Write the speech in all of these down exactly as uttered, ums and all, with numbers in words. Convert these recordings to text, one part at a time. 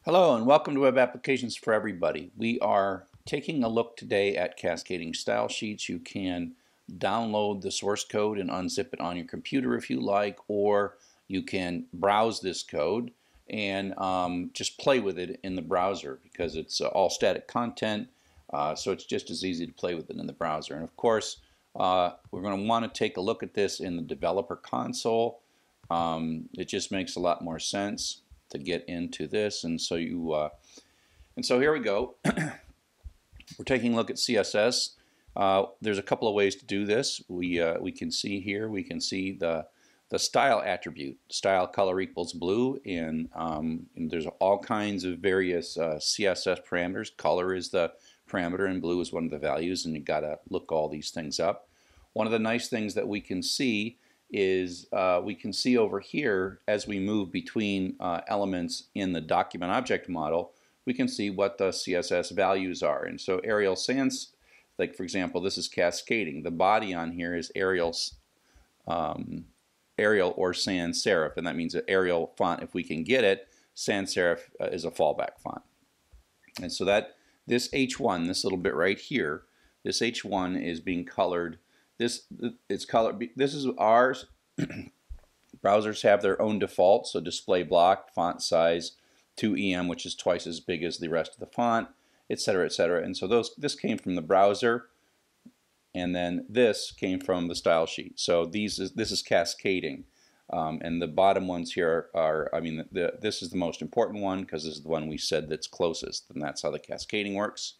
Hello and welcome to Web Applications for Everybody. We are taking a look today at cascading style sheets. You can download the source code and unzip it on your computer if you like, or you can browse this code and um, just play with it in the browser because it's uh, all static content, uh, so it's just as easy to play with it in the browser. And of course, uh, we're going to want to take a look at this in the developer console. Um, it just makes a lot more sense to get into this, and so you uh, and so here we go. We're taking a look at C S S. Uh, there's a couple of ways to do this. We uh, we can see here. We can see the the style attribute. Style color equals blue, and, um, and there's all kinds of various uh, C S S parameters. Color is the parameter, and blue is one of the values, and you got to look all these things up. One of the nice things that we can see is uh, we can see over here as we move between uh, elements in the document object model, we can see what the C S S values are. And so Arial sans, like for example, this is cascading. The body on here is Arial, um, Arial or sans serif, and that means an Arial font if we can get it. Sans serif uh, is a fallback font. And so that this H one, this little bit right here, this H one is being colored. This it's color. This is ours. Browsers have their own default, so display block, font size, two E M, which is twice as big as the rest of the font, et cetera, et cetera. And so those this came from the browser, and then this came from the style sheet. So these is this is cascading, um, and the bottom ones here are. I mean, the, this is the most important one because this is the one we said that's closest, and that's how the cascading works.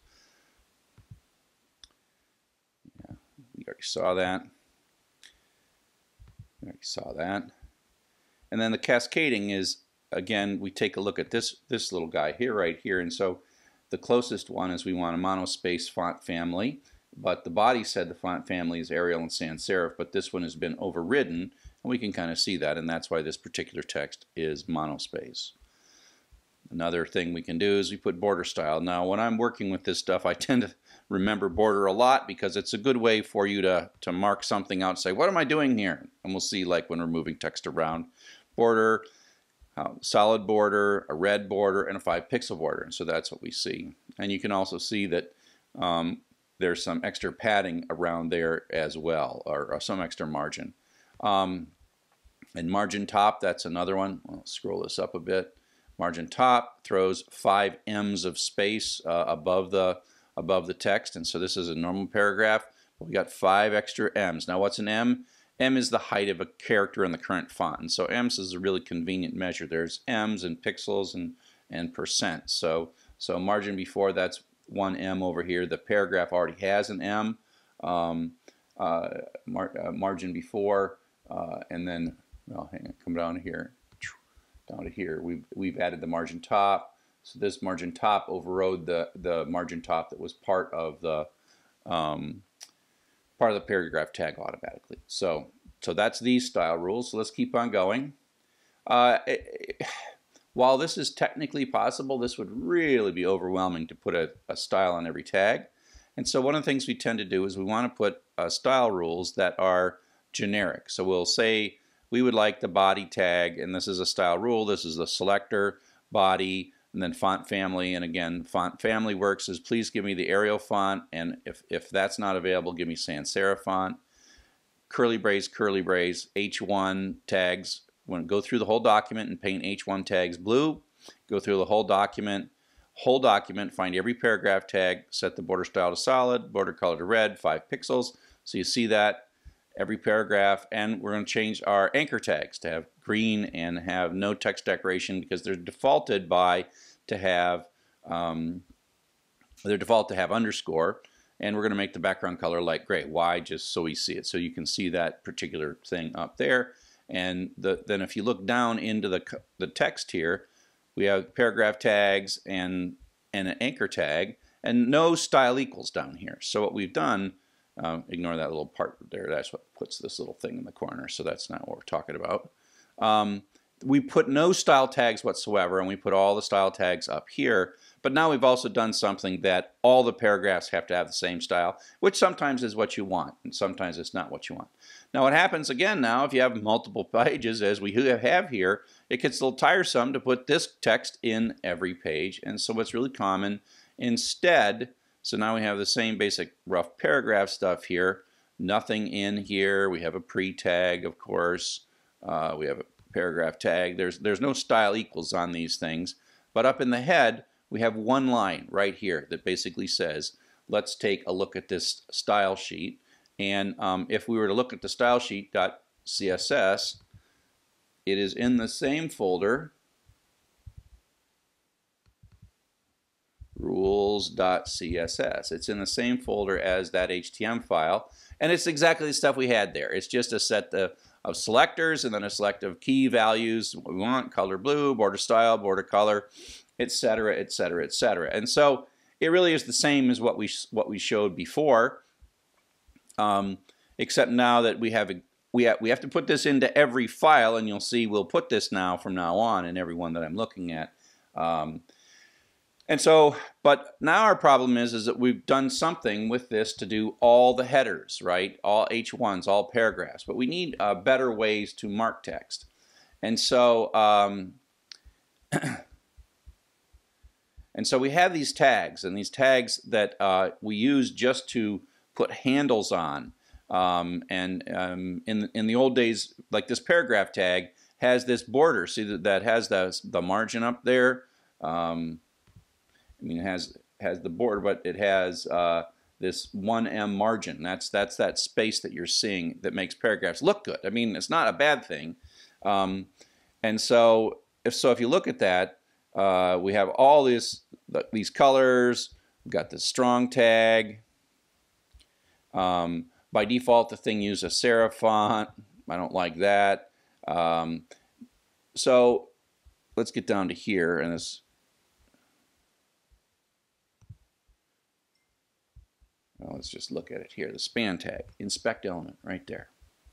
We already saw that. We already saw that. And then the cascading is, again, we take a look at this this little guy here, right here. And so the closest one is we want a monospace font family, but the body said the font family is Arial and sans serif, but this one has been overridden, and we can kind of see that, and that's why this particular text is monospace. Another thing we can do is we put border style. Now, when I'm working with this stuff, I tend to remember border a lot because it's a good way for you to, to mark something out and say, what am I doing here? And we'll see, like when we're moving text around. Border, uh, solid border, a red border, and a five pixel border. And so that's what we see. And you can also see that um, there's some extra padding around there as well, or, or some extra margin. Um, and margin top, that's another one. I'll scroll this up a bit. Margin top throws five M's of space uh, above the above the text, and so this is a normal paragraph, but we got five extra M's. Now what's an M? M is the height of a character in the current font, and so M's is a really convenient measure. There's M's and pixels and and percent. So so margin before, that's one M over here. The paragraph already has an M. Um, uh, mar uh, margin before, uh, and then well, hang on, come down here. Down to here, we've, we've added the margin top. So this margin top overrode the, the margin top that was part of the um, part of the paragraph tag automatically. So, so that's these style rules. So let's keep on going. Uh, it, it, while this is technically possible, this would really be overwhelming to put a, a style on every tag. And so one of the things we tend to do is we want to put uh, style rules that are generic. So we'll say we would like the body tag, and this is a style rule. This is the selector, body, and then font family. And again, font family works as please give me the Arial font, and if, if that's not available, give me sans serif font. Curly brace, curly brace, H one tags. When go through the whole document and paint H one tags blue, go through the whole document, whole document, find every paragraph tag, set the border style to solid, border color to red, five pixels. So you see that every paragraph, and we're going to change our anchor tags to have green and have no text decoration because they're defaulted by to have um, they're default to have underscore, and we're going to make the background color light gray. Why? Just so we see it, so you can see that particular thing up there. And the, then if you look down into the the text here, we have paragraph tags and and an anchor tag, and no style equals down here. So what we've done. Um, ignore that little part there. That's what puts this little thing in the corner, so that's not what we're talking about. Um, we put no style tags whatsoever, and we put all the style tags up here, but now we've also done something that all the paragraphs have to have the same style, which sometimes is what you want, and sometimes it's not what you want. Now what happens again now, if you have multiple pages, as we have here, it gets a little tiresome to put this text in every page, and so what's really common instead, so now we have the same basic rough paragraph stuff here, nothing in here, we have a pre-tag, of course, uh, we have a paragraph tag, there's, there's no style equals on these things, but up in the head we have one line right here that basically says, let's take a look at this style sheet, and um, if we were to look at the style sheet.css, it is in the same folder, rules.css. It's in the same folder as that H T M L file, and it's exactly the stuff we had there. It's just a set of, of selectors and then a select of key values, what we want, color blue, border style, border color, etc., etc., et cetera. And so it really is the same as what we what we showed before, um, except now that we have a We have, we have to put this into every file, and you'll see we'll put this now from now on in every one that I'm looking at. Um, and so, but now our problem is, is that we've done something with this to do all the headers, right? All H ones, all paragraphs. But we need uh, better ways to mark text. And so, um, and so we have these tags, and these tags that uh, we use just to put handles on. Um, and um, in, in the old days, like this paragraph tag has this border. See that, that has the, the margin up there? Um, I mean, it has, has the border, but it has uh, this one M margin. That's, that's that space that you're seeing that makes paragraphs look good. I mean, it's not a bad thing. Um, and so if, so if you look at that, uh, we have all this, these colors. We've got the strong tag. Um, By default, the thing uses a serif font. I don't like that. Um, so let's get down to here, and this. Well, let's just look at it here. The span tag, inspect element, right there.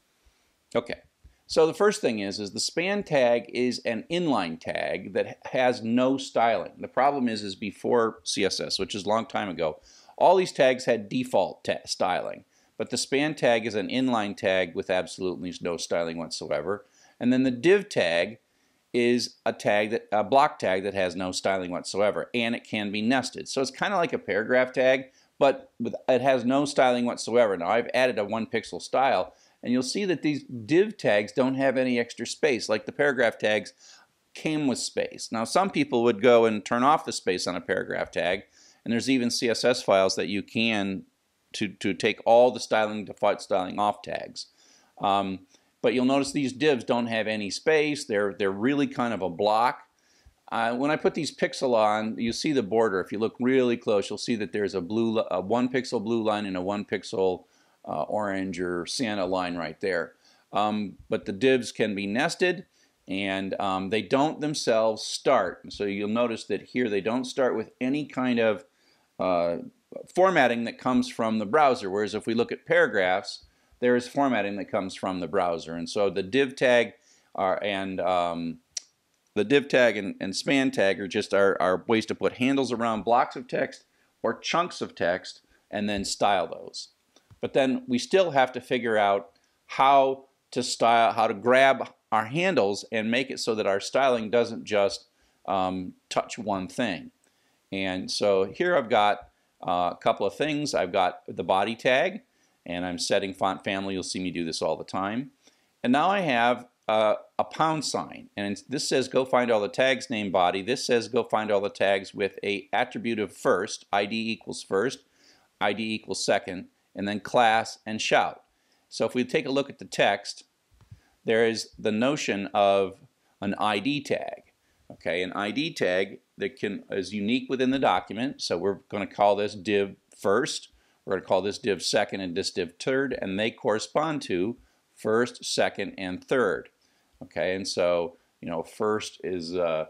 Okay. So the first thing is, is the span tag is an inline tag that has no styling. The problem is, is before C S S, which is a long time ago, all these tags had default styling. But the span tag is an inline tag with absolutely no styling whatsoever. And then the div tag is a tag that a block tag that has no styling whatsoever, and it can be nested. So it's kind of like a paragraph tag, but it has no styling whatsoever. Now I've added a one pixel style, and you'll see that these div tags don't have any extra space, like the paragraph tags came with space. Now some people would go and turn off the space on a paragraph tag, and there's even C S S files that you can To, to take all the styling, default styling off tags. Um, but you'll notice these divs don't have any space. They're, they're really kind of a block. Uh, when I put these pixel on, you see the border. If you look really close, you'll see that there's a, blue, a one pixel blue line and a one pixel uh, orange or sienna line right there. Um, but the divs can be nested, and um, they don't themselves start. So you'll notice that here they don't start with any kind of uh, formatting that comes from the browser, whereas if we look at paragraphs, there is formatting that comes from the browser. And so the div tag are, and um, the div tag and, and span tag are just our, our ways to put handles around blocks of text or chunks of text and then style those. But then we still have to figure out how to style, how to grab our handles and make it so that our styling doesn't just um, touch one thing. And so here I've got Uh, a couple of things. I've got the body tag, and I'm setting font family. You'll see me do this all the time. And now I have uh, a pound sign, and this says go find all the tags named body. This says go find all the tags with a attribute of first, I D equals first, I D equals second, and then class and shout. So if we take a look at the text, there is the notion of an I D tag. Okay, an I D tag that can is unique within the document. So we're going to call this div first. We're going to call this div second and this div third, and they correspond to first, second, and third. Okay, and so you know, first is uh,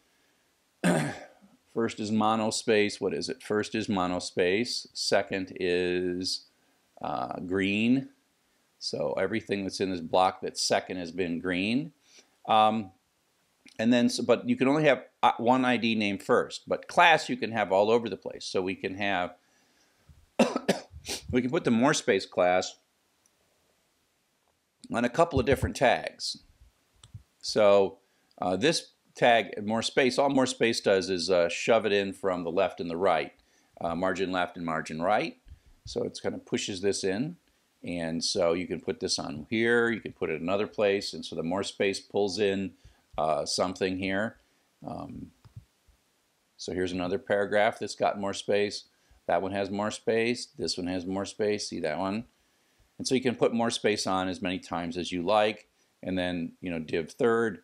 first is monospace. What is it? First is monospace. Second is uh, green. So everything that's in this block that's second has been green. Um, And then, but you can only have one I D named first. But class you can have all over the place. So we can have, we can put the more space class on a couple of different tags. So Uh, this tag, more space, all more space does is uh, shove it in from the left and the right, uh, margin left and margin right. So it's kind of pushes this in, and so you can put this on here, you can put it another place, and so the more space pulls in uh, something here. Um, so here's another paragraph that's got more space. That one has more space. This one has more space. See that one? And so you can put more space on as many times as you like, and then, you know, div third.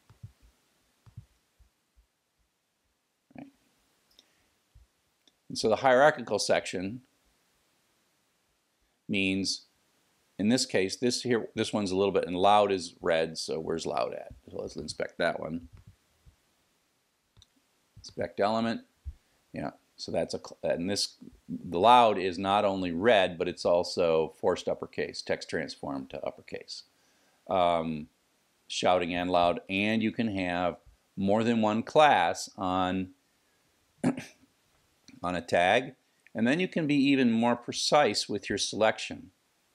Right. And so the hierarchical section means, in this case, this here, this one's a little bit, and loud is red. So where's loud at? So let's inspect that one. Inspect element. Yeah. So that's a, and this, the loud is not only red, but it's also forced uppercase, text transformed to uppercase. Um, shouting and loud, and you can have more than one class on, on a tag, and then you can be even more precise with your selection.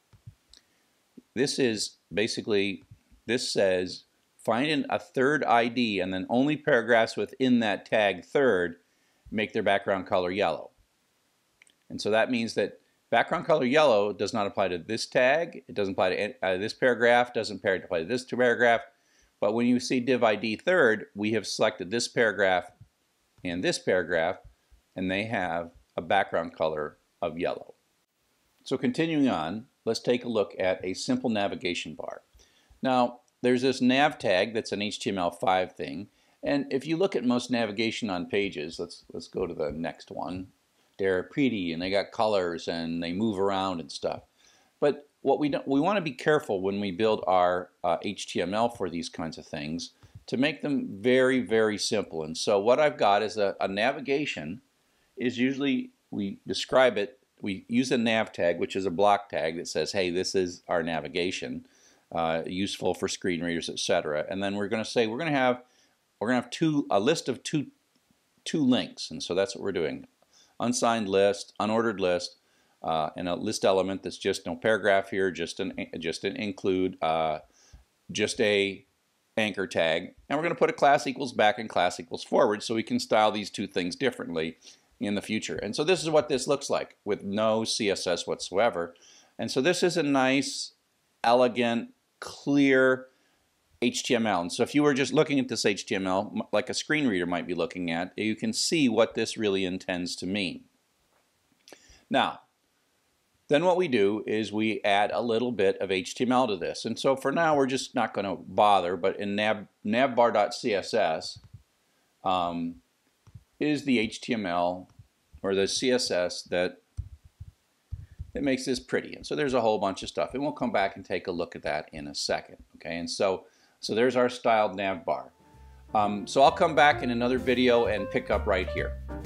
This is basically, this says find a third I D, and then only paragraphs within that tag third make their background color yellow. And so that means that background color yellow does not apply to this tag, it doesn't apply to uh, this paragraph, doesn't apply to this paragraph, but when you see div I D third, we have selected this paragraph and this paragraph, and they have a background color of yellow. So continuing on, let's take a look at a simple navigation bar. Now, there's this nav tag that's an H T M L five thing, and if you look at most navigation on pages, let's let's go to the next one. They're pretty and they got colors and they move around and stuff. But what we don't, we want to be careful when we build our uh, H T M L for these kinds of things to make them very, very simple. And so what I've got is a, a navigation is usually, we describe it, we use a nav tag, which is a block tag that says, hey, this is our navigation, uh, useful for screen readers, et cetera. And then we're going to say we're going to have we're going to have two a list of two two links, and so that's what we're doing: unsigned list, unordered list, uh, and a list element that's just no paragraph here, just an just an include, uh, just a anchor tag, and we're going to put a class equals back and class equals forward, so we can style these two things differently in the future. And so this is what this looks like with no C S S whatsoever. And so this is a nice, elegant, clear H T M L. And so if you were just looking at this H T M L like a screen reader might be looking at, you can see what this really intends to mean. Now, then what we do is we add a little bit of H T M L to this. And so for now we're just not going to bother, but in nav, navbar.css um, is the H T M L or the C S S that that makes this pretty. And so there's a whole bunch of stuff, and we'll come back and take a look at that in a second. Okay, and so so there's our styled nav bar. Um, so I'll come back in another video and pick up right here.